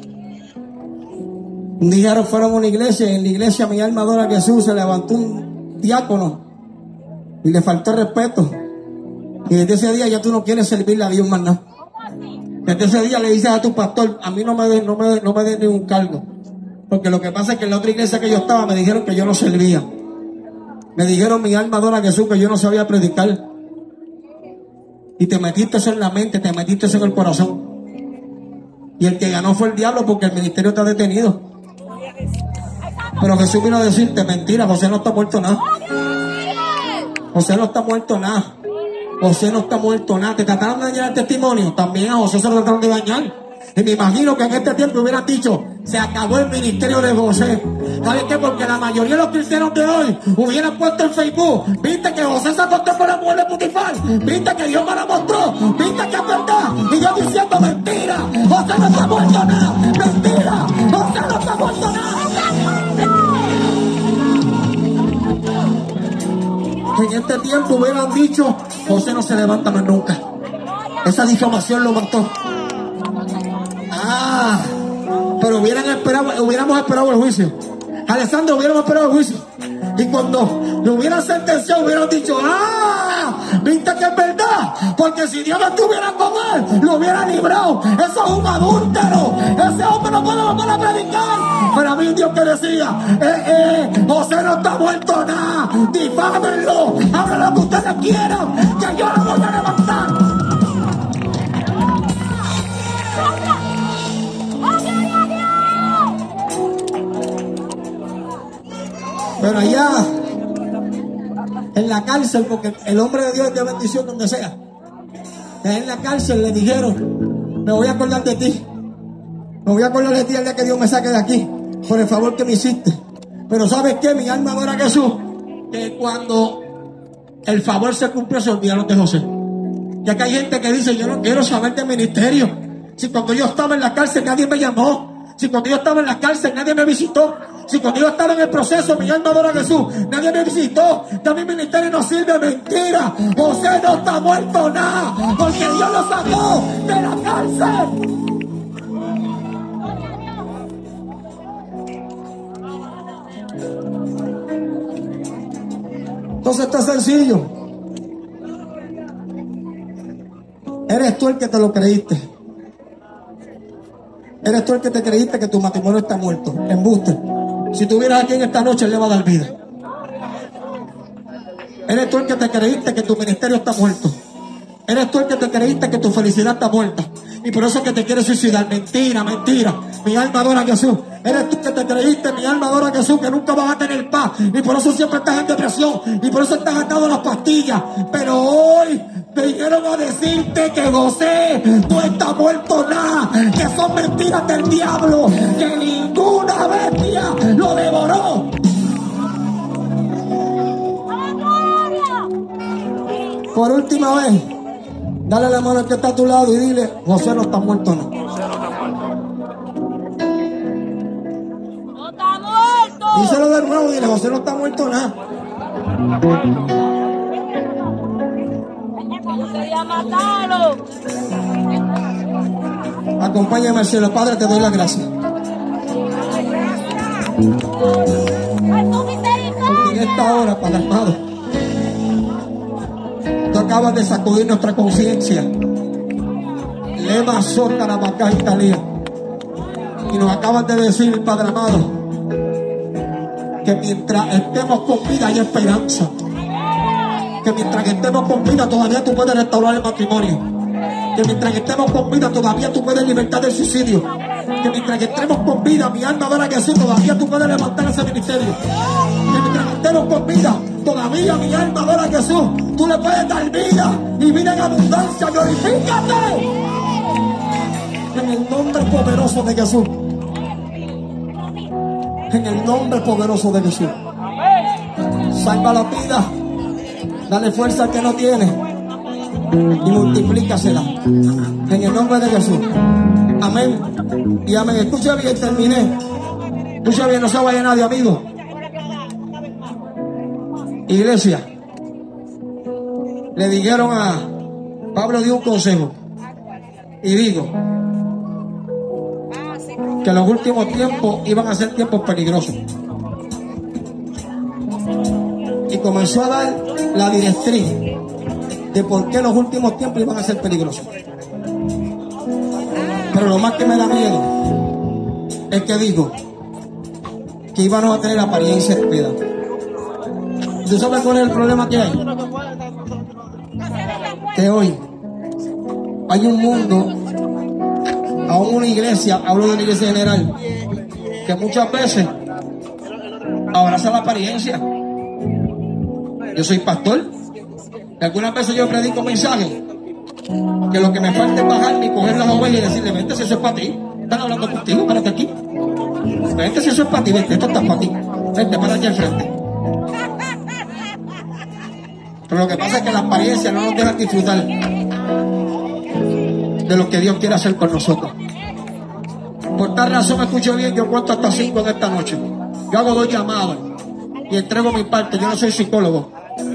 Un día fueron a una iglesia y en la iglesia mi alma adora a Jesús, se levantó un diácono y le faltó respeto. Y desde ese día ya tú no quieres servirle a Dios más nada. Desde ese día le dices a tu pastor, a mí no me den no me, no me den ningún cargo. Porque lo que pasa es que en la otra iglesia que yo estaba me dijeron que yo no servía. Me dijeron mi alma adora a Jesús que yo no sabía predicar. Y te metiste eso en la mente, te metiste eso en el corazón. Y el que ganó fue el diablo porque el ministerio está detenido. Pero Jesús vino a decirte, mentira, José no está muerto nada. José no está muerto nada. José no está muerto nada. Te trataron de dañar el testimonio. También a José se lo trataron de dañar. Y me imagino que en este tiempo hubieran dicho, se acabó el ministerio de José. ¿Sabes qué? Porque la mayoría de los cristianos de hoy hubieran puesto en Facebook, viste que José se acostó con la mujer de Potifar, viste que Dios me la mostró, viste que es verdad. Y yo diciendo, mentira, José no está muerto nada. Mentira, José no está muerto nada. En este tiempo hubieran dicho, José no se levanta más nunca. Esa difamación lo mató. Ah, pero hubieran esperado, hubiéramos esperado el juicio. Alessandro, hubiéramos esperado el juicio. Y cuando lo hubieran sentenciado, hubieran dicho, ah, viste que es verdad. Porque si Dios no estuviera con él, lo hubiera librado. Eso es un adúltero. Ese hombre no puede volver a predicar. Pero a mí un Dios que decía, eh, eh, José no está muerto nada. Difámenlo. Hablen lo que ustedes quieran, que yo lo voy a levantar. Pero allá, en la cárcel, porque el hombre de Dios es de bendición donde sea. En la cárcel le dijeron, me voy a acordar de ti. Me voy a acordar de ti el día que Dios me saque de aquí, por el favor que me hiciste. Pero ¿sabes qué? Mi alma adora a Jesús. Que cuando el favor se cumplió, se olvidaron de José. Ya que hay gente que dice, yo no quiero saber de ministerio. Si cuando yo estaba en la cárcel nadie me llamó. Si cuando yo estaba en la cárcel nadie me visitó. Si cuando yo estaba en el proceso, mi alma adora a Jesús, nadie me visitó. Ya mi ministerio no sirve, mentira. José no está muerto nada, porque Dios lo sacó de la cárcel. Entonces está sencillo. Eres tú el que te lo creíste. Eres tú el que te creíste que tu matrimonio está muerto. Embuste. Si estuvieras aquí en esta noche, Él le va a dar vida. Eres tú el que te creíste que tu ministerio está muerto. Eres tú el que te creíste que tu felicidad está muerta. Y por eso es que te quieres suicidar. Mentira, mentira. Mi alma adora a Jesús. Eres tú que te creíste, mi alma adora a Jesús, que nunca vas a tener paz. Y por eso siempre estás en depresión. Y por eso estás atado a las pastillas. Pero hoy vinieron a decirte que José no está muerto nada. Que son mentiras del diablo. Que ninguna bestia lo devoró. Por última vez, Dale la mano al que está a tu lado y dile, José no está muerto, no. ¡No está muerto! Díselo de nuevo, dile, José no está muerto, nada. ¡Sería matarlo! Acompáñame al cielo. Padre, te doy las gracias. ¡Ay, tu misericordia! En esta hora, Padre amado, tú acabas de sacudir nuestra conciencia. Lema sota la vaca Italia. Y nos acabas de decir, Padre amado, que mientras estemos con vida hay esperanza. Que mientras que estemos con vida todavía tú puedes restaurar el matrimonio. Que mientras que estemos con vida todavía tú puedes libertar del suicidio. Que mientras que estemos con vida, mi alma adora a Jesús, todavía tú puedes levantar ese ministerio. Que mientras que estemos con vida, todavía mi alma adora a Jesús, tú le puedes dar vida y vida en abundancia. Glorifícate en el nombre poderoso de Jesús. En el nombre poderoso de Jesús. Salva la vida. Dale fuerza al que no tiene y multiplícasela en el nombre de Jesús. Amén y amén. Escucha bien, terminé. Escucha bien, no se vaya nadie, amigo. Iglesia, le dijeron a Pablo, dio un consejo y digo que los últimos tiempos iban a ser tiempos peligrosos. Y comenzó a dar la directriz de por qué los últimos tiempos iban a ser peligrosos. Pero lo más que me da miedo es que dijo que íbamos a tener apariencia de piedad. ¿Tú sabes cuál es el problema que hay? Que hoy hay un mundo, aún una iglesia, hablo de la iglesia general, que muchas veces abraza la apariencia. Yo soy pastor y algunas veces yo predico mensajes que lo que me falta es bajarme y coger las ovejas y decirle, vente si eso es para ti, están hablando contigo, párate aquí, vente si eso es para ti, vente, esto está para ti, vente, para aquí al frente. Pero lo que pasa es que la apariencia no nos deja disfrutar de lo que Dios quiere hacer con nosotros. Por tal razón, escucho bien, yo cuento hasta cinco de esta noche. Yo hago dos llamadas y entrego mi parte. Yo no soy psicólogo.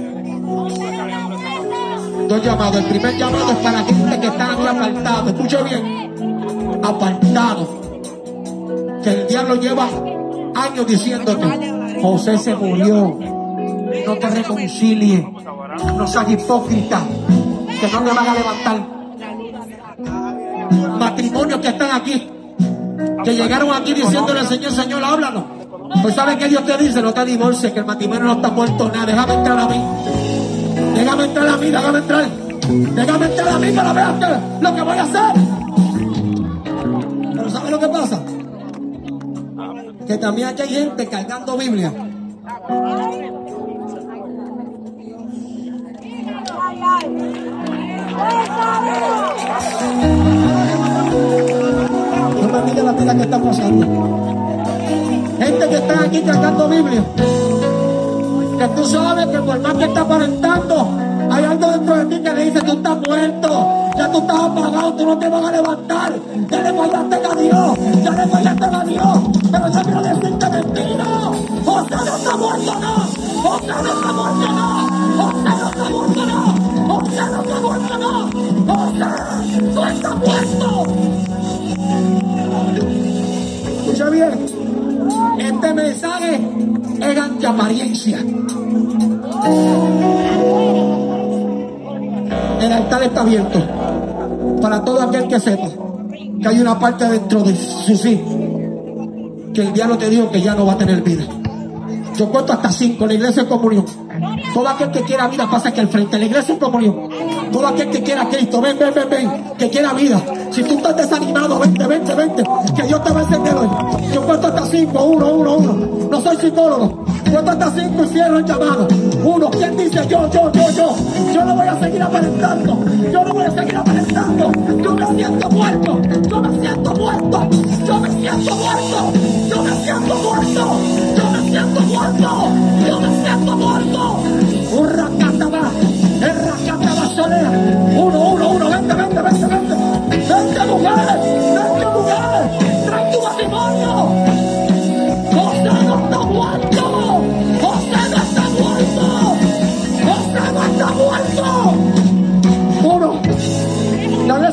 Dos llamados. El primer llamado es para gente que está aquí apartado. Escucho bien. Apartado. Que el diablo lleva años diciéndote, José se murió. No te reconcilies. No seas hipócrita. Que no te van a levantar. Matrimonios que están aquí, que llegaron aquí diciéndole al Señor, Señor, háblanos. Pues ¿sabe qué Dios te dice? No te divorcies, que el matrimonio no está muerto nada. Déjame entrar a mí. Déjame entrar a mí, déjame entrar. Déjame entrar a mí para ver lo que voy a hacer. Pero ¿sabe lo que pasa? Que también aquí hay gente cargando Biblia. No me mire la vida que está pasando. Gente que está aquí cargando Biblia, que tú sabes que por más que está aparentando, hay algo dentro de ti que le dice, tú estás muerto, ya tú estás apagado, tú no te vas a levantar, ya le fallaste a Dios, ya le fallaste a Dios. Pero yo quiero decirte mentira, José no está muerto, no, José no está muerto, no, José no está muerto, no, José no está muerto, no, José no está muerto. Escucha bien, este mensaje es anti-apariencia. El altar está abierto para todo aquel que sepa que hay una parte dentro de su sí que el diablo te dijo que ya no va a tener vida. Yo cuento hasta cinco. La iglesia es comunión. Todo aquel que quiera vida pasa aquí al frente. La iglesia es comunión. Todo aquel que quiera a Cristo, ven, ven, ven, ven, que quiera vida. Si tú estás desanimado, vente, vente, vente, que Dios te va a encender hoy. Yo cuento hasta cinco, uno, uno, uno. No soy psicólogo. Cuento hasta cinco y cierro el llamado. Uno, ¿quién dice yo, yo, yo, yo? Yo no voy a seguir aparentando. Yo no voy a seguir aparentando. Yo me siento muerto. Yo me siento muerto. Yo me siento muerto. Yo me siento muerto. Yo me siento muerto. Yo me siento muerto. Un racataba. El racataba solea. Uno, uno, uno.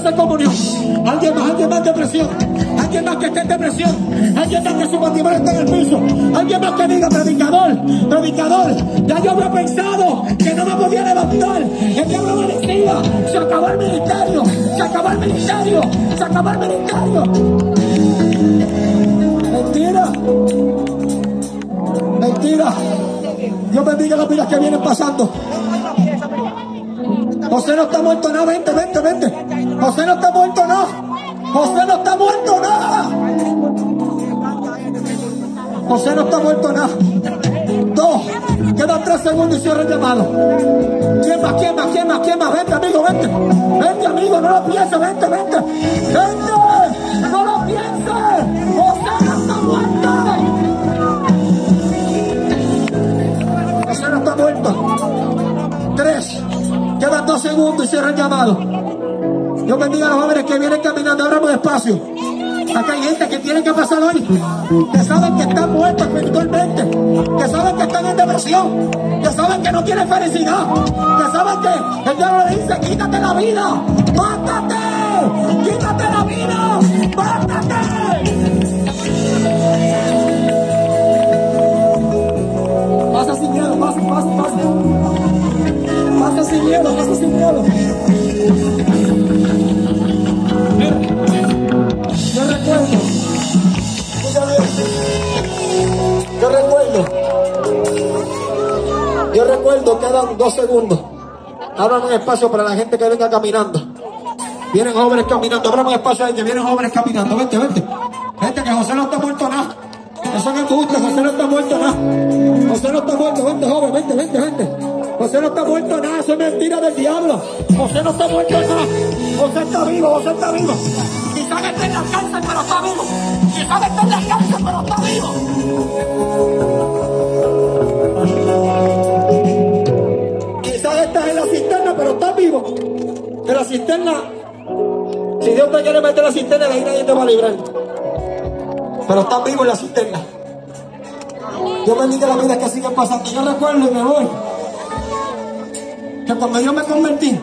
hacer comunión. Alguien más, alguien más depresión. Alguien más que esté en depresión. Alguien más que su matrimonio esté en el piso. Alguien más que diga, predicador, predicador, ya yo había pensado que no me podía levantar. El diablo me decía, se acabó el ministerio, se acabó el ministerio, se acabó el ministerio. Mentira. Mentira. Dios bendiga las vidas que vienen pasando. José no está muerto nada, vente, vente, vente. José no está muerto nada. José no está muerto nada. José no está muerto nada. Dos, quedan tres segundos y cierra el llamado. ¿Quién más, quién más, quién más, quién más? Vente, amigo, vente. Vente, amigo, no lo pienses, vente, vente. Vente, no lo pienses. José no está muerto. José no está muerto. Tres. Quedan dos segundos y cierra el llamado. Dios bendiga a los jóvenes que vienen caminando ahora muy despacio. Acá hay gente que tiene que pasar hoy, que saben que están muertos espiritualmente, que saben que están en depresión, que saben que no tienen felicidad, que saben que el diablo le dice, quítate la vida, mátate, quítate la vida, mátate. Pasa sin miedo, pasa, pasa, pasa. Pasa sin miedo, pasa sin miedo. Yo recuerdo, yo recuerdo, yo recuerdo que quedan dos segundos. Abran un espacio para la gente que venga caminando. Vienen jóvenes caminando, abran un espacio ahí que vienen jóvenes caminando. Vente, vente. Vente, que José no está muerto nada. Eso no es justo, José no está muerto nada. José no está muerto, vente joven, vente, vente, vente. José no está muerto nada, eso es mentira del diablo. José no está muerto nada. José está vivo, José está vivo. Quizás esté en la cárcel, pero está vivo. Quizás esté en la cárcel, pero está vivo. Quizás estás en la cisterna, pero está vivo. De la cisterna, si Dios te quiere meter en la cisterna, de ahí nadie te va a librar. Pero estás vivo en la cisterna. Dios bendiga las vidas que siguen pasando. Yo recuerdo y me voy, que cuando yo me convertí,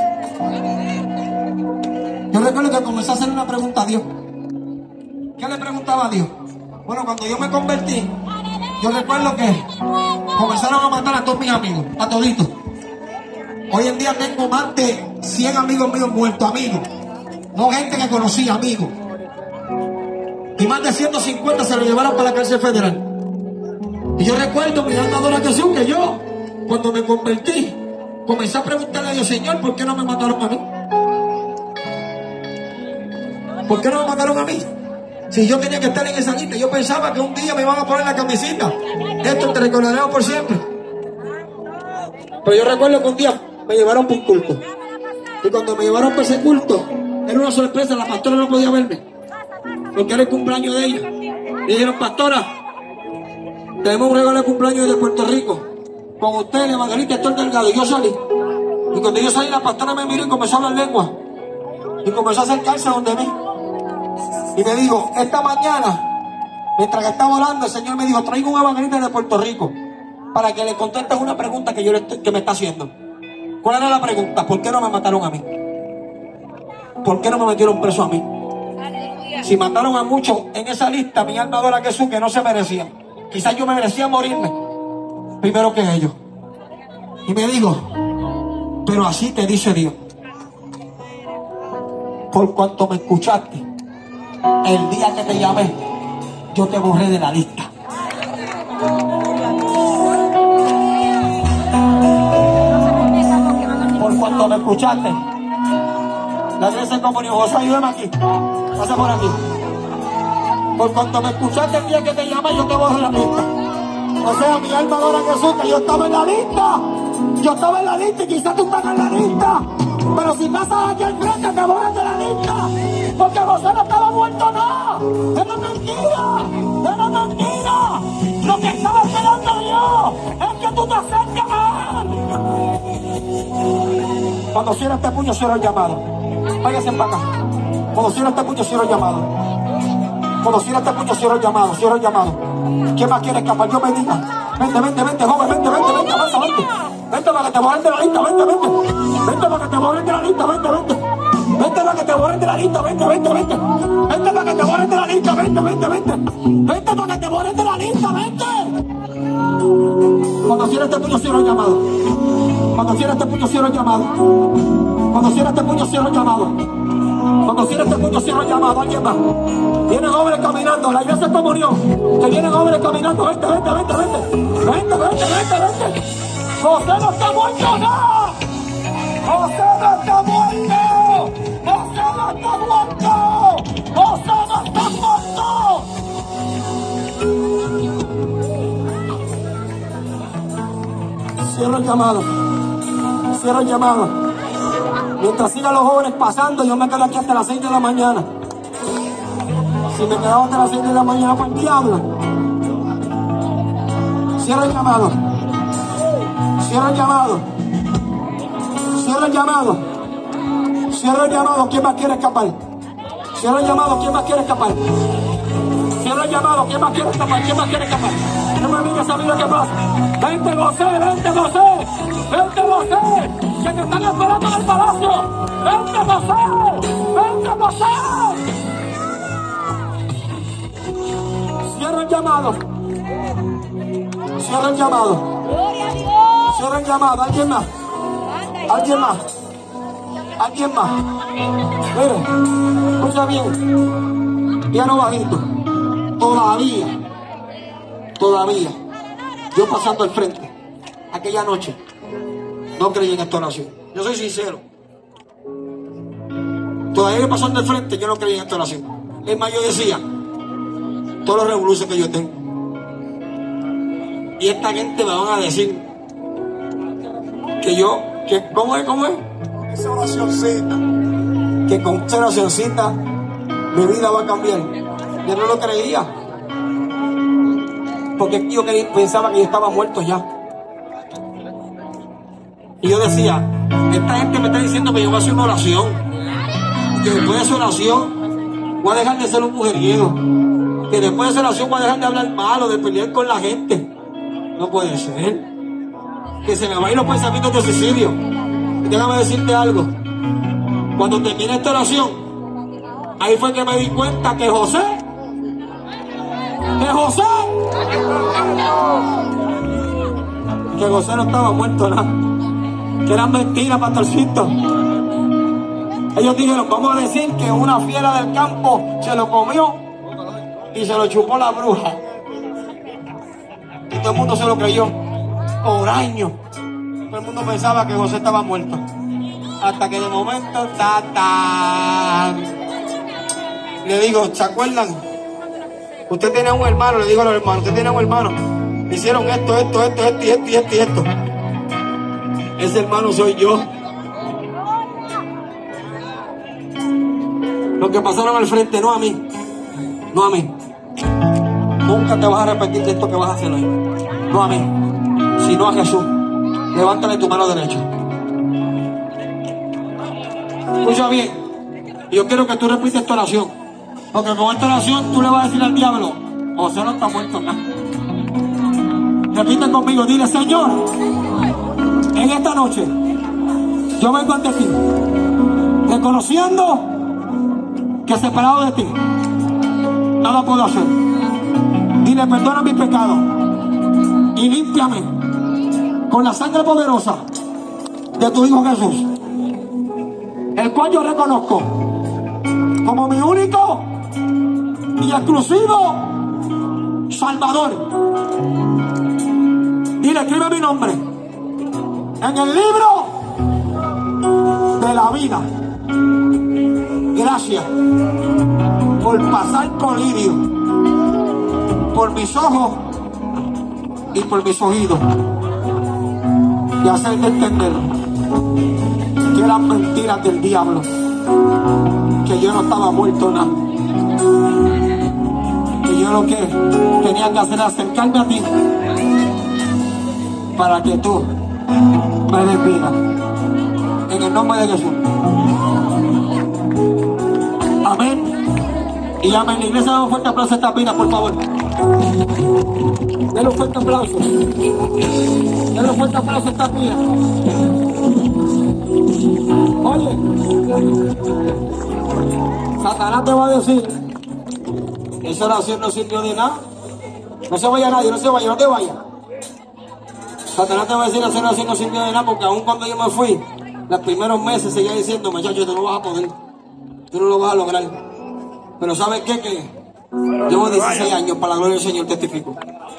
yo recuerdo que comencé a hacer una pregunta a Dios. ¿Qué le preguntaba a Dios? Bueno, cuando yo me convertí, yo recuerdo que comenzaron a matar a todos mis amigos, a toditos. Hoy en día tengo más de cien amigos míos muertos, amigos. No gente que conocía, amigos. Y más de ciento cincuenta se lo llevaron para la cárcel federal. Y yo recuerdo, mi alma adora a Jesús, que yo, cuando me convertí, comencé a preguntarle a Dios, Señor, ¿por qué no me mataron a mí? ¿Por qué no me mataron a mí? Si yo tenía que estar en esa lista, yo pensaba que un día me iban a poner la camisita. Esto te recordaremos por siempre. Pero yo recuerdo que un día me llevaron por un culto. Y cuando me llevaron por ese culto, era una sorpresa, la pastora no podía verme, porque era el cumpleaños de ella. Y dijeron, pastora, tenemos un regalo de cumpleaños de Puerto Rico. Con usted, el evangelista Héctor Delgado. Y yo salí. Y cuando yo salí, la pastora me miró y comenzó a hablar lengua. Y comenzó a acercarse a donde mí. Y me dijo, esta mañana, mientras que estaba orando, el Señor me dijo, traigo un evangelista de Puerto Rico para que le contestes una pregunta que, yo le estoy, que me está haciendo. ¿Cuál era la pregunta? ¿Por qué no me mataron a mí? ¿Por qué no me metieron preso a mí? Si mataron a muchos en esa lista, mi alma adora a Jesús, que no se merecían. Quizás yo me merecía morirme primero que ellos. Y me dijo, pero así te dice Dios, por cuanto me escuchaste, el día que te llamé, yo te borré de la lista. Por cuanto me escuchaste, la iglesia de comunión, José, ayúdame aquí, pasa por aquí. Por cuanto me escuchaste el día que te llamé, yo te borré de la lista. O sea, mi alma adora a Jesús, que yo estaba en la lista. Yo estaba en la lista y quizás tú estás en la lista. Pero si pasas aquí al frente, te borras de la lista. Porque José no estaba muerto, no. Era mentira. Era mentira. Lo que estaba esperando Dios es que tú te acerques a Él. Cuando cierra este puño, cierra el llamado. Váyase para acá. Cuando cierra este puño, cierra el llamado. Cuando cierra este puño, cierra el llamado. Cierra el llamado. ¿Quién más quiere escapar? Yo me diga. Vente, vente, vente, joven, vente, vente, vente, avanza, vente. Vente para que te borren de la lista, vente, vente. Vente para que te borren de la lista, vente, vente. Vente para que te borren de la lista, vente, vente, vente. Vente para que te borren de la lista, vente, vente, vente. Vente para que te borren de la lista, vente. Cuando cierre este puño, cierro el llamado. Cuando cierre este puño, cierro el llamado. Cuando cierre este puño, cierro el llamado. Cuando cierre este puño, cierro el llamado. Alguien más. Vienen jóvenes caminando, la iglesia es comunión. Que vienen jóvenes caminando, vente, vente, vente, vente. Vente, vente, vente, vente. José no está muerto, no. José no está muerto. José no está muerto. José no está muerto. Cierro el llamado. Cierro el llamado. Mientras sigan los jóvenes pasando, yo me quedo aquí hasta las seis de la mañana. Si me quedo hasta las seis de la mañana, pues el diablo. Cierro el llamado. Cierro el llamado. Cierro el llamado. Cierro el llamado. ¿Quién más quiere escapar? Cierro el llamado. ¿Quién más quiere escapar? Cierro el llamado. ¿Quién más quiere escapar? ¿Quién más quiere escapar? No me digas a mí lo que pasa. Vente, José. Vente, José. Vente, José. Que te están esperando en el palacio. Vente, José. Vente, José. Cierra el llamado. Cierra el llamado. Gloria a Dios. Cierra el llamado. ¿Alguien más? ¿Alguien más? ¿Alguien más? Mire, escucha bien. Piano bajito. Todavía, todavía, yo pasando al frente, aquella noche, no creí en esta oración. Yo soy sincero. Todavía pasando al frente, yo no creí en esta oración. Es más, yo decía, todos los revoluciones que yo tengo. Y esta gente me van a decir que yo, que ¿cómo es? ¿Cómo es? Esa oracioncita. Que con esa oracioncita mi vida va a cambiar. Yo no lo creía. Porque yo creí, pensaba que yo estaba muerto ya. Y yo decía, esta gente me está diciendo que yo voy a hacer una oración. Que después de esa oración voy a dejar de ser un mujeriego. Que después de esa oración voy a dejar de hablar malo, de pelear con la gente. No puede ser. Que se me vayan los pensamientos de suicidio. Y déjame decirte algo. Cuando terminé esta oración, ahí fue que me di cuenta que José, que José, que José no estaba muerto nada. Que eran mentiras, pastorcito. Ellos dijeron, vamos a decir que una fiera del campo se lo comió y se lo chupó la bruja. Y todo el mundo se lo creyó. Por años. Todo el mundo pensaba que José estaba muerto. Hasta que de momento, ta, ta. Le digo, ¿se acuerdan? Usted tiene un hermano, le digo a los hermanos, usted tiene un hermano. Hicieron esto, esto, esto, esto, y esto, y esto, y esto. Ese hermano soy yo. Los que pasaron al frente, no a mí. No a mí. Nunca te vas a arrepentir de esto que vas a hacer hoy. No a mí, sino a Jesús. Levántale tu mano derecha. Escucha bien. Yo quiero que tú repites esta oración. Porque con esta oración tú le vas a decir al diablo, José no está muerto nada. Repite conmigo, dile, Señor, en esta noche yo vengo ante ti, reconociendo que separado de ti nada puedo hacer. Dile, perdona mis pecados y límpiame con la sangre poderosa de tu Hijo Jesús, el cual yo reconozco como mi único y exclusivo Salvador. Dile, escribe mi nombre en el libro de la vida. Gracias por pasar por lidio, por mis ojos y por mis oídos, y hacerte entender que eran mentiras del diablo, que yo no estaba muerto nada, que yo lo que tenía que hacer era acercarme a ti para que tú me des vida, en el nombre de Jesús. Amén Y llamen, la iglesia, da un fuerte aplauso a esta pina, por favor. Denle un fuerte aplauso. Denle un fuerte aplauso a esta pina. Oye, Satanás te va a decir, esa oración no sirvió de nada. No se vaya nadie, no se vaya, no te vayas. Satanás te va a decir, esa oración no sirvió de nada, porque aún cuando yo me fui, los primeros meses seguía diciendo, muchachos, tú no vas a poder, tú no lo vas a lograr. Pero ¿sabes qué? Que llevo dieciséis años, para la gloria del Señor testifico.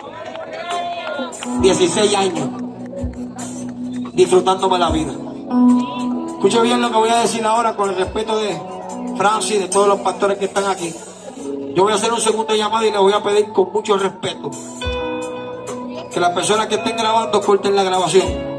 dieciséis años disfrutándome la vida. Escuche bien lo que voy a decir ahora, con el respeto de Francis y de todos los pastores que están aquí. Yo voy a hacer un segundo llamado y le voy a pedir con mucho respeto que las personas que estén grabando corten la grabación.